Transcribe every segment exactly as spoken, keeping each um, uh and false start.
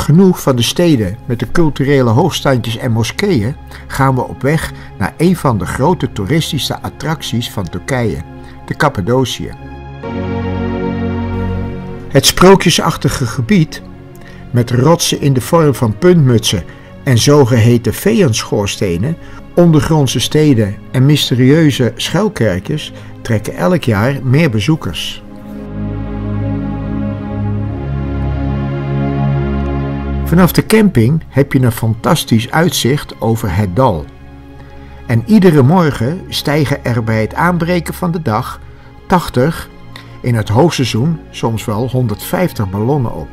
genoeg van de steden met de culturele hoogstandjes en moskeeën gaan we op weg naar een van de grote toeristische attracties van Turkije, de Cappadocië. Het sprookjesachtige gebied, met rotsen in de vorm van puntmutsen en zogeheten veeënschoorsstenen, ondergrondse steden en mysterieuze schuilkerkjes, trekken elk jaar meer bezoekers. Vanaf de camping heb je een fantastisch uitzicht over het dal. En iedere morgen stijgen er bij het aanbreken van de dag tachtig, in het hoogseizoen soms wel honderdvijftig ballonnen op.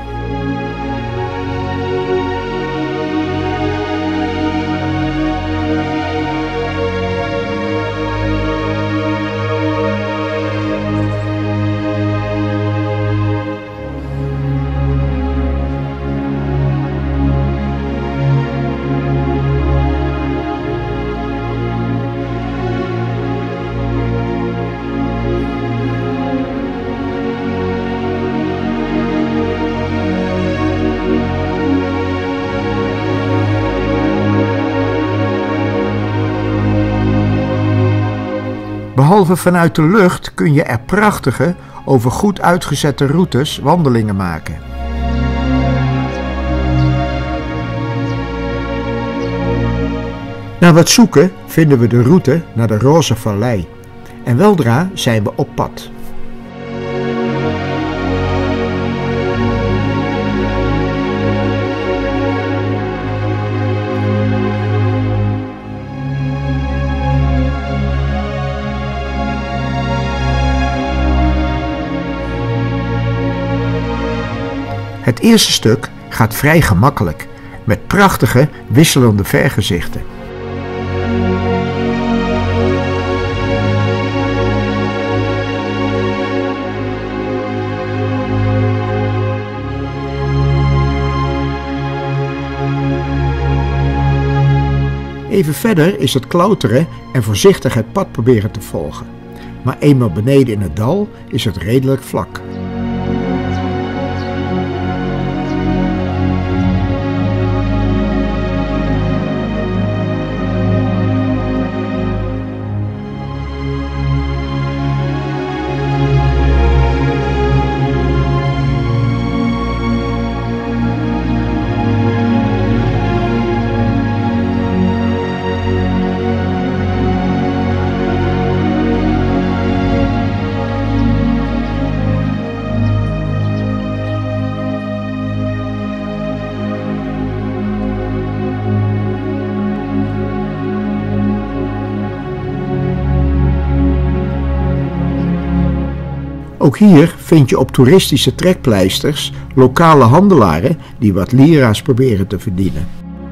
Behalve vanuit de lucht kun je er prachtige, over goed uitgezette routes wandelingen maken. Na wat zoeken vinden we de route naar de Roze Vallei en weldra zijn we op pad. Het eerste stuk gaat vrij gemakkelijk, met prachtige, wisselende vergezichten. Even verder is het klauteren en voorzichtig het pad proberen te volgen. Maar eenmaal beneden in het dal is het redelijk vlak. Ook hier vind je op toeristische trekpleisters lokale handelaren die wat lira's proberen te verdienen.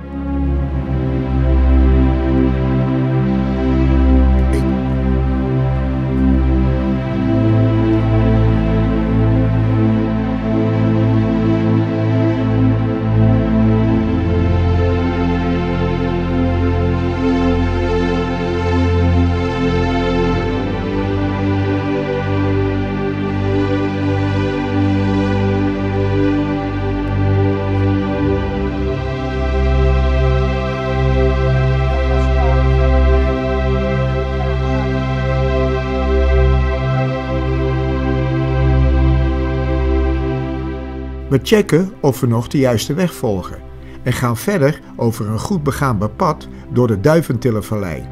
We checken of we nog de juiste weg volgen en gaan verder over een goed begaanbaar pad door de Duiventillervallei.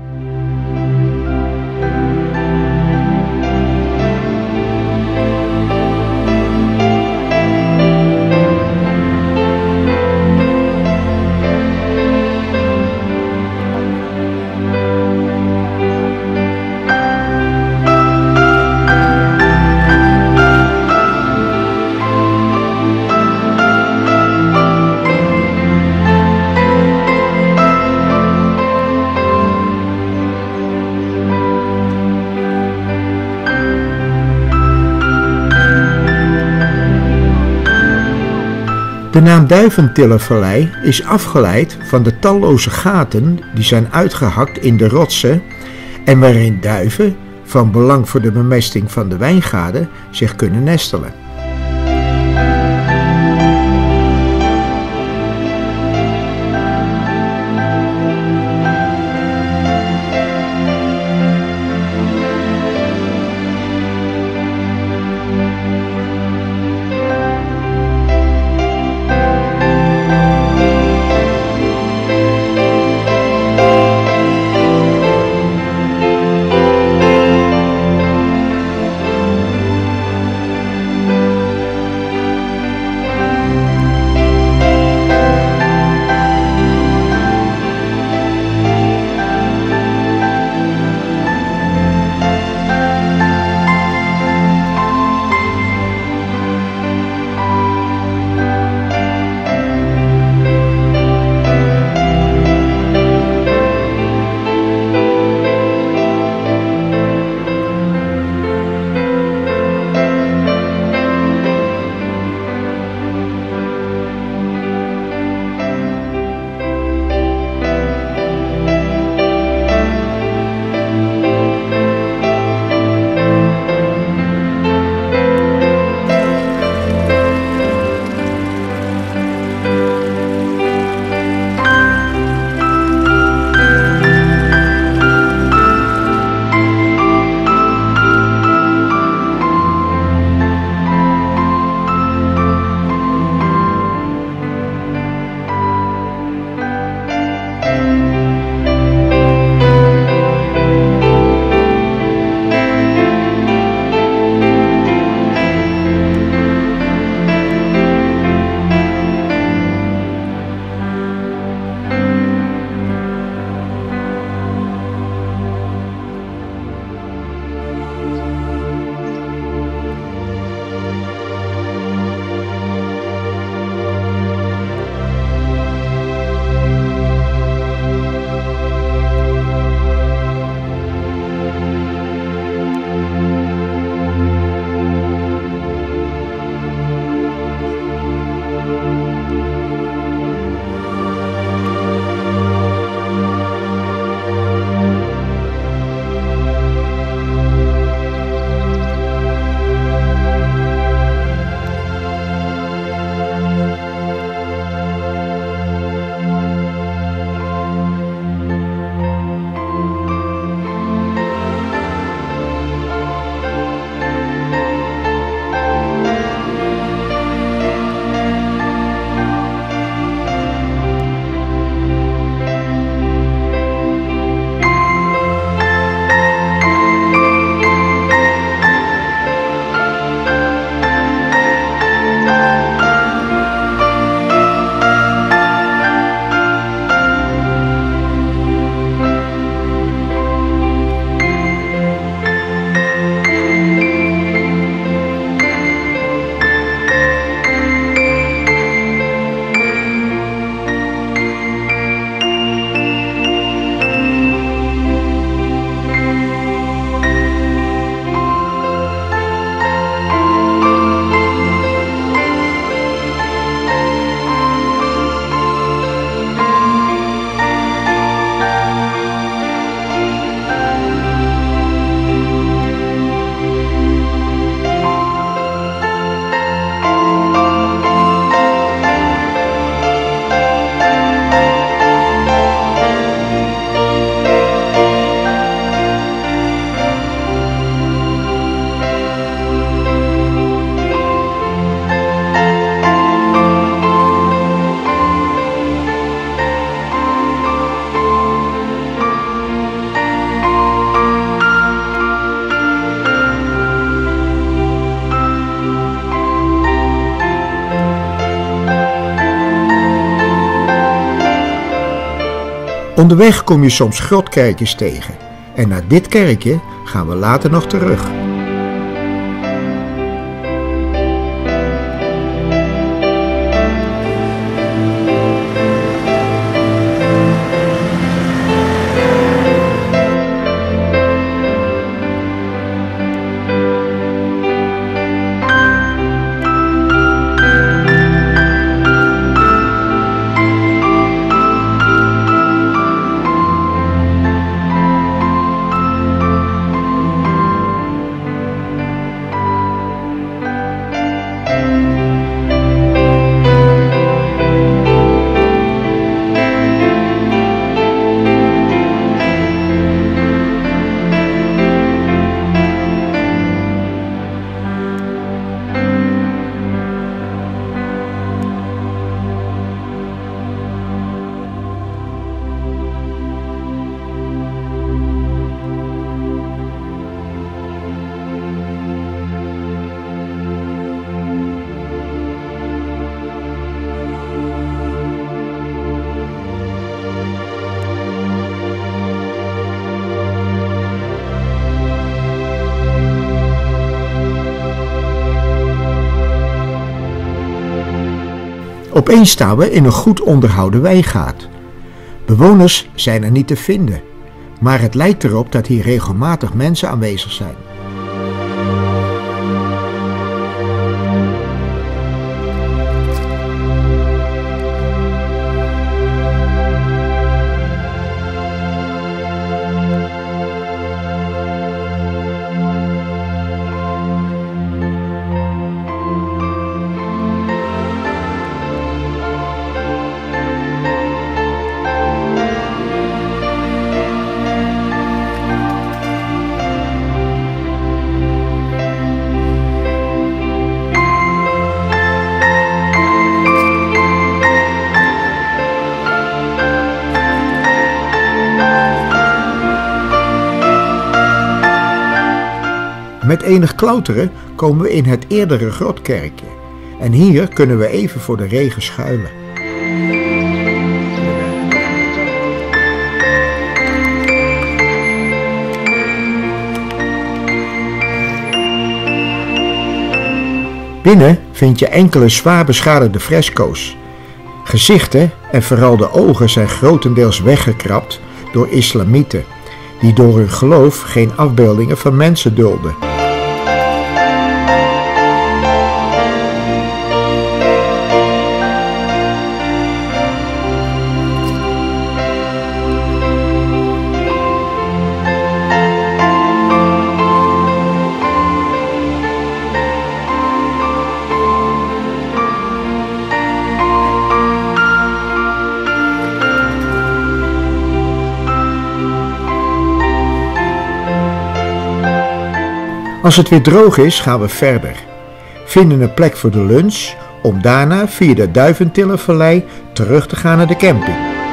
De naam Duiventillervallei is afgeleid van de talloze gaten die zijn uitgehakt in de rotsen en waarin duiven, van belang voor de bemesting van de wijngaarden, zich kunnen nestelen. Onderweg kom je soms grotkerkjes tegen en naar dit kerkje gaan we later nog terug. Opeens staan we in een goed onderhouden wijngaard. Bewoners zijn er niet te vinden, maar het lijkt erop dat hier regelmatig mensen aanwezig zijn. Met enig klauteren komen we in het eerdere grotkerkje en hier kunnen we even voor de regen schuilen. Binnen vind je enkele zwaar beschadigde fresco's. Gezichten en vooral de ogen zijn grotendeels weggekrapt door islamieten, die door hun geloof geen afbeeldingen van mensen dulden. Als het weer droog is, gaan we verder, vinden een plek voor de lunch om daarna via de Duiventillervallei terug te gaan naar de camping.